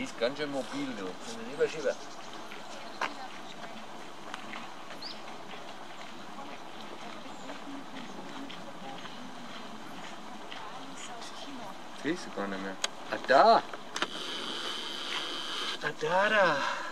ist ganz schön mobil, du. Lieber Schieber. Siehst du gar nicht mehr. Ah, da! Ah, da!